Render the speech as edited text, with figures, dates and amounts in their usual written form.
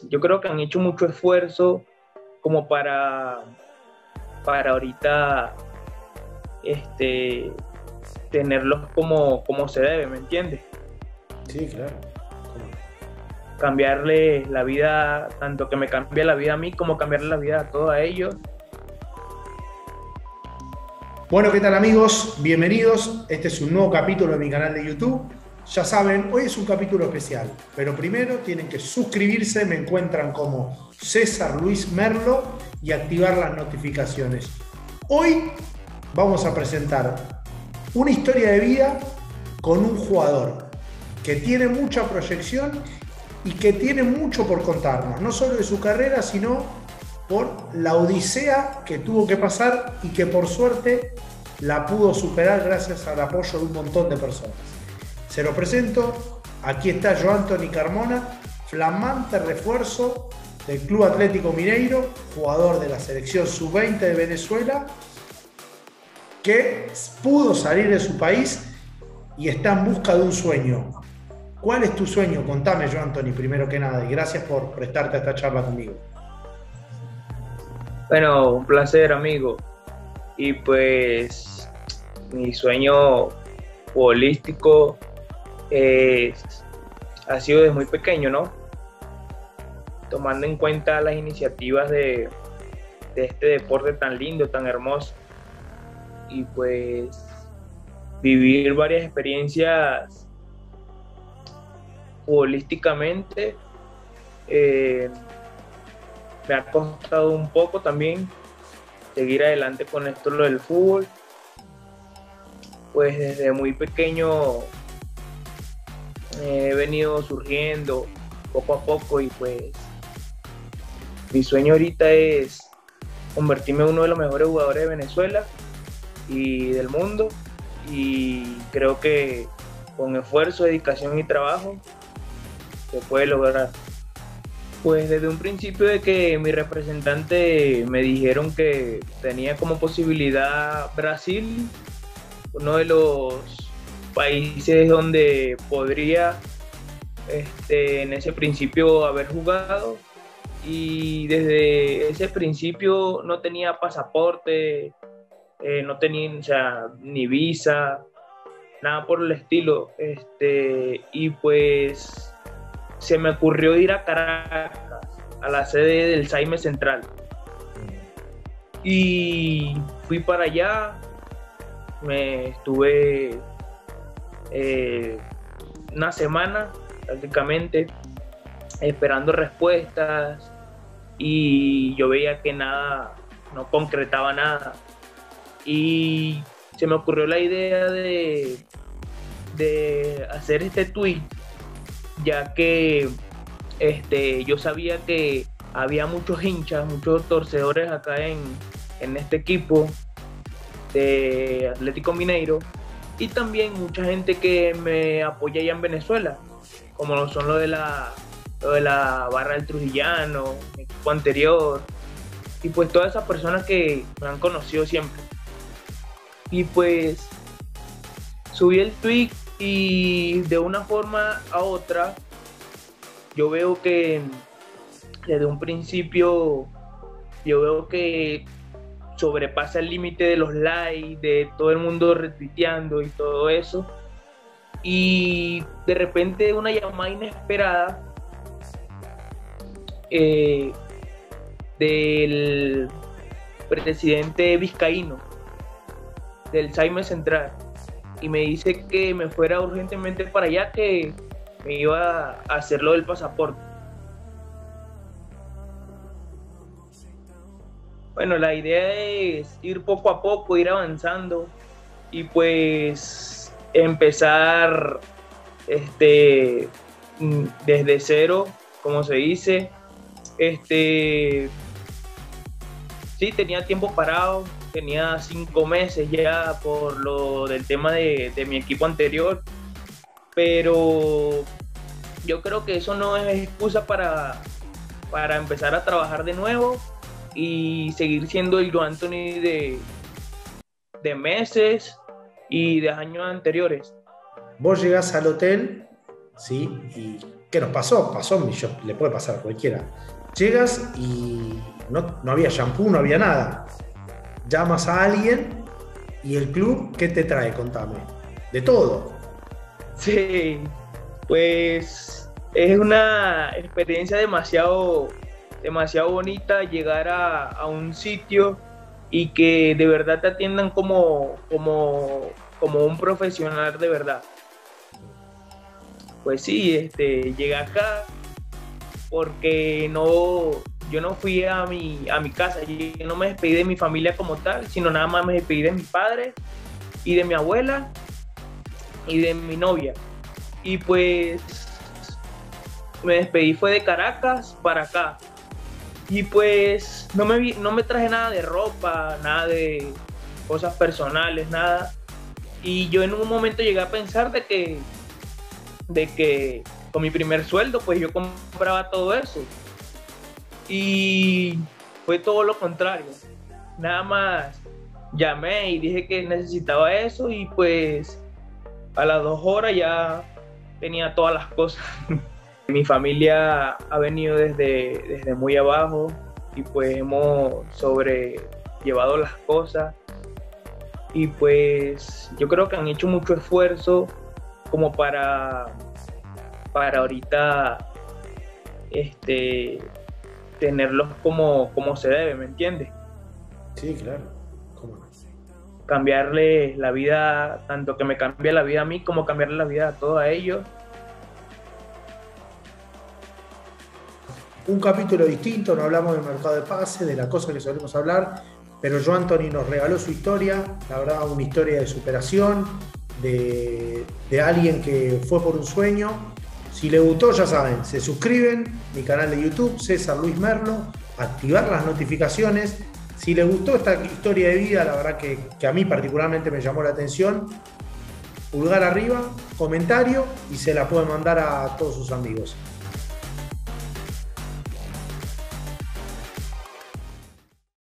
yo creo que han hecho mucho esfuerzo como para ahorita este, tenerlos como se debe, ¿me entiendes? Sí, claro. Cambiarle la vida, tanto que me cambie la vida a mí como cambiarle la vida a todos a ellos. Bueno, ¿qué tal amigos? Bienvenidos. Este es un nuevo capítulo de mi canal de YouTube. Ya saben, hoy es un capítulo especial, pero primero tienen que suscribirse, me encuentran como César Luis Merlo y activar las notificaciones. Hoy vamos a presentar una historia de vida con un jugador que tiene mucha proyección y que tiene mucho por contarnos, no solo de su carrera, sino por la odisea que tuvo que pasar y que por suerte la pudo superar gracias al apoyo de un montón de personas. Se lo presento, aquí está Joanthony Carmona, flamante refuerzo del Club Atlético Mineiro, jugador de la selección sub-20 de Venezuela, que pudo salir de su país y está en busca de un sueño. ¿Cuál es tu sueño? Contame, Joanthony, primero que nada, y gracias por prestarte a esta charla conmigo. Bueno, un placer, amigo. Y pues mi sueño futbolístico ha sido desde muy pequeño, ¿no? Tomando en cuenta las iniciativas de este deporte tan lindo, tan hermoso. Y pues vivir varias experiencias futbolísticamente me ha costado un poco también seguir adelante con esto lo del fútbol. Pues desde muy pequeño he venido surgiendo poco a poco y pues mi sueño ahorita es convertirme en uno de los mejores jugadores de Venezuela y del mundo, y creo que con esfuerzo, dedicación y trabajo se puede lograr. Pues desde un principio de que mi representante me dijeron que tenía como posibilidad Brasil, uno de los países donde podría en ese principio haber jugado, y desde ese principio no tenía pasaporte, no tenía, o sea, ni visa, nada por el estilo, y pues se me ocurrió ir a Caracas, a la sede del Saime Central, y fui para allá. Me estuve una semana prácticamente esperando respuestas, y yo veía que nada, no concretaba nada, y se me ocurrió la idea de hacer este tweet, ya que yo sabía que había muchos hinchas, muchos torcedores acá en este equipo de Atlético Mineiro, y también mucha gente que me apoya allá en Venezuela, como lo son lo de la Barra del Trujillano, mi equipo anterior, y pues todas esas personas que me han conocido siempre. Y pues subí el tweet, y de una forma a otra yo veo que desde un principio yo veo que sobrepasa el límite de los likes, de todo el mundo retuiteando y todo eso. Y de repente una llamada inesperada del presidente vizcaíno del Saime Central, y me dice que me fuera urgentemente para allá, que me iba a hacer lo del pasaporte. Bueno, la idea es ir poco a poco, ir avanzando, y pues empezar desde cero, como se dice. Sí, tenía tiempo parado, tenía 5 meses ya por lo del tema de mi equipo anterior, pero yo creo que eso no es excusa para empezar a trabajar de nuevo y seguir siendo el Joanthony de meses y de años anteriores. Vos llegás al hotel ¿sí? ¿Y qué nos pasó? Le puede pasar a cualquiera. Llegas y no había shampoo, no había nada. Llamas a alguien y el club, ¿qué te trae? Contame. De todo. Sí, pues es una experiencia demasiado, demasiado bonita llegar a un sitio y que de verdad te atiendan como un profesional de verdad. Pues sí, llegué acá porque yo no fui a mi casa, yo no me despedí de mi familia como tal, sino nada más me despedí de mi padre y de mi abuela y de mi novia. Y pues me despedí fue de Caracas para acá. Y pues no me traje nada de ropa, nada de cosas personales, nada. Y yo en un momento llegué a pensar de que con mi primer sueldo pues yo compraba todo eso. Y fue todo lo contrario. Nada más llamé y dije que necesitaba eso y pues a las 2 horas ya tenía todas las cosas. Mi familia ha venido desde muy abajo y pues hemos sobrellevado las cosas y pues yo creo que han hecho mucho esfuerzo como para ahorita tenerlos como se debe, ¿me entiendes? Sí, claro. ¿Cómo no? Cambiarle la vida, tanto que me cambie la vida a mí como cambiarle la vida a todos ellos. Un capítulo distinto, no hablamos del mercado de pases, de la cosa que solemos hablar, pero yo, Anthony, nos regaló su historia, la verdad, una historia de superación, de alguien que fue por un sueño. Si les gustó, ya saben, se suscriben, mi canal de YouTube, César Luis Merlo, activar las notificaciones. Si les gustó esta historia de vida, la verdad que a mí particularmente me llamó la atención, pulgar arriba, comentario y se la pueden mandar a todos sus amigos.